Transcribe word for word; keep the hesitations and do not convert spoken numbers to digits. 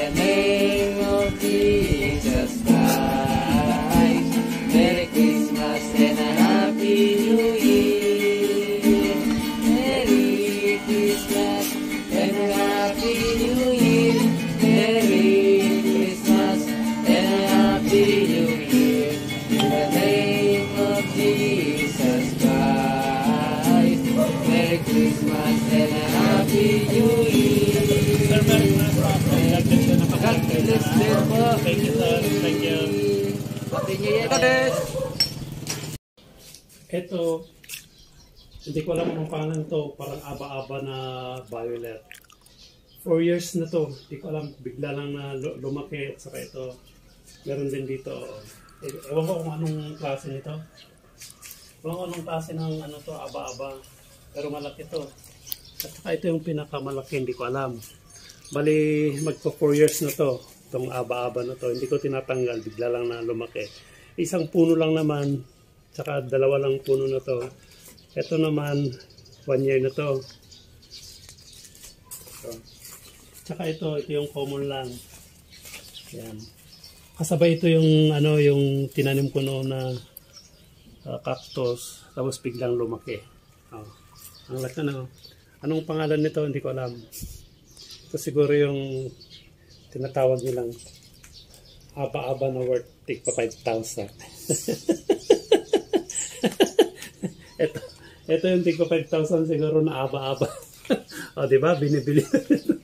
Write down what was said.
the name of Jesus Christ. Merry Christmas and a Happy New Year. Merry Christmas and a Happy New Year. Merry Christmas and a Happy New Year. In the name of Jesus Christ. Merry Christmas and a Happy New Year. Sir, Merry Christmas. God bless you po. Thank you, sir. Thank you. Happy New Year, Kades! Ito, hindi ko alam ang pangalan to, parang aba-aba na violet. Four years na to, hindi ko alam, bigla lang na lumaki at saka ito. Meron din dito. Ewan ko kung anong klase nito. Ewan ko anong klase ng ano to, aba-aba. Pero malaki to. At saka ito yung pinakamalaki, hindi ko alam. Bali, magpo four years na to. Itong aba-aba na to. Hindi ko tinatanggal, bigla lang na lumaki. Isang puno lang naman, saka dalawa lang puno na to. Ito naman, one year na to. So, saka ito, ito yung common lang. Yan. Kasabay ito yung, ano, yung tinanim ko noon na uh, cactus, tapos biglang lumaki. Oh. Ang laki na. Anong pangalan nito? Hindi ko alam. Ito siguro yung tinatawag nilang aba-aba na worth take pa five thousand. ito, ito yung take pa five thousand siguro na aba-aba. O, diba? Binibili.